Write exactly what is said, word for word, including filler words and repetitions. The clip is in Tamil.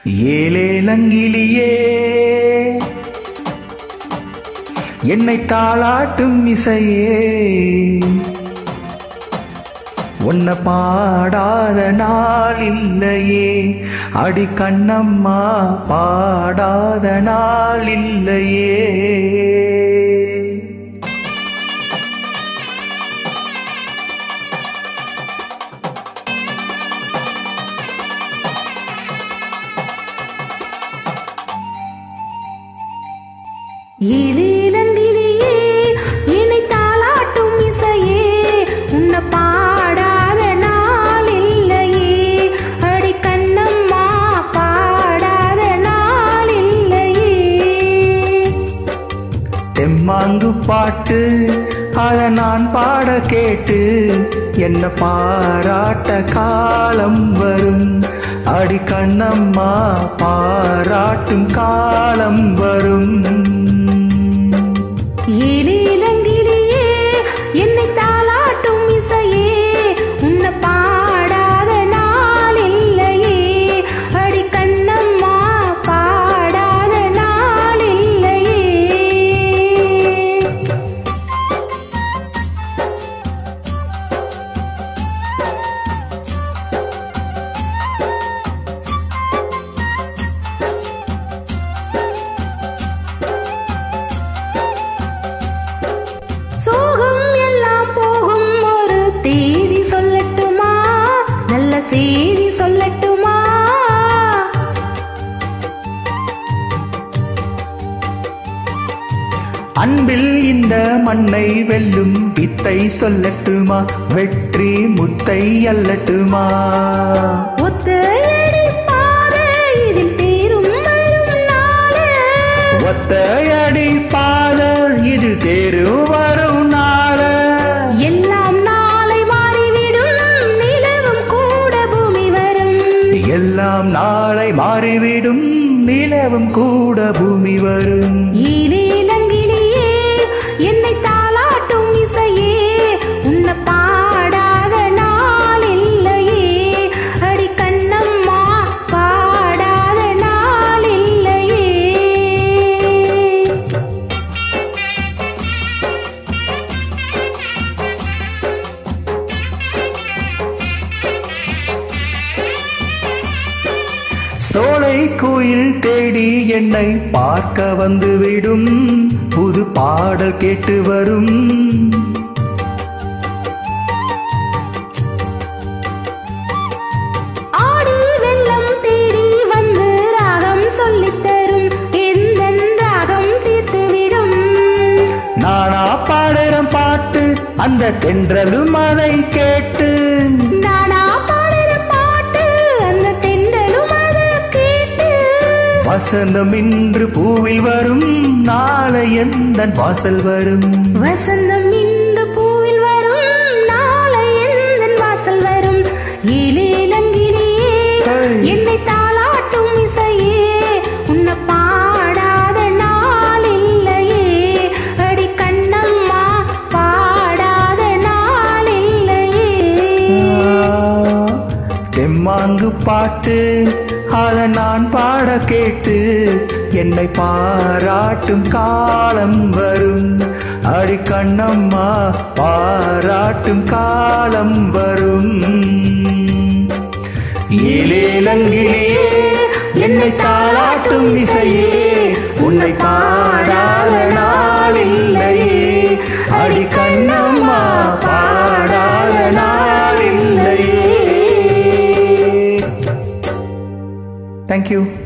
ஏலேலங்கிலியே என்னை தாளாட்டும் இசையே உன்னை பாடாத நாள் இல்லையே அடி கண்ணம்மா பாடாத நாள் இல்லையே. ஏலேலங்கிலியே என்னை தாளாட்டும் இசையே உன்னை பாடாத நாள் இல்லையே அடி கண்ணம்மா பாடாத நாள் இல்லையே. தெம்மாங்கு பாட்டு அத நான் பாட கேட்டு என்ன பாராட்ட காலம் வரும் அடி கண்ணம்மா பாராட்டும் காலம் வரும். ஏலேலங்கிலியே என்னை தாளாட்டும் இசையே உன்னை பாடாத நாள் இல்லையே அடி கண்ணம்மா பாடாத நாள் இல்லையே. சோகம் எல்லாம் போகும் ஒரு தேதி சொல்லட்டுமா நல்ல செய்தி சொல்லட்டுமா. அன்பில் இந்த மண்ணை வெல்லும் வித்தை சொல்லட்டுமா வெற்றி முத்தை அல்லட்டுமா. ஒத்தையடி பாதை இதில் தேரும் வரும் நாளே ஒத்தையடி பாத இது தேரு வரும் நாள எல்லாம் நாளை மாறிவிடும் நிலவும் கூட பூமி வரும். எல்லாம் நாளை மாறிவிடும் நிலவும் கூட பூமி வரும். ஏலேலங்கிலியே என்னை தாளாட்டும் இசையே உன்னை பாடாத நாள் இல்லையே அடி கண்ணம்மா பாடாத நாள் இல்லையே. சோலை கோயில் தேடி என்னை பார்க்க வந்துவிடும் புது பாடல் கேட்டு வரும். ஆடி வெள்ளம் தேடி வந்து ராகம் சொல்லித்தரும் எந்தன் ராகம் தீர்த்துவிடும். நானா பாடுறம் பாட்டு அந்த தென்றலும் அதை கேட்டு நானா பாடுற பாட்டு அந்த தென்றலும் அதை கேட்டு வசந்தம் இன்று பூவில் வரும் நாளை எந்தன் வாசல் வரும். வசந்தம் இன்று பூவில் வரும் நாளை எந்தன் வாசல் வரும். ஏலேலங்கிலியே என்னை தாளாட்டும் இசையே உன்னை பாடாத நாள் இல்லையே அடி கண்ணம்மா பாடாத நாள் இல்லையே. தெம்மாங்கு பாட்டு அத நான் பாட கேட்டு என்னை பாராட்டும் காலம் வரும் அடி கண்ணம்மா பாராட்டும் காலம் வரும். ஏலேலங்கிலியே என்னை தாளாட்டும் இசையே உன்னை பாடாத நாள் இல்லையே அடி கண்ணம்மா பாடாத நாள் இல்லையே. Thank you.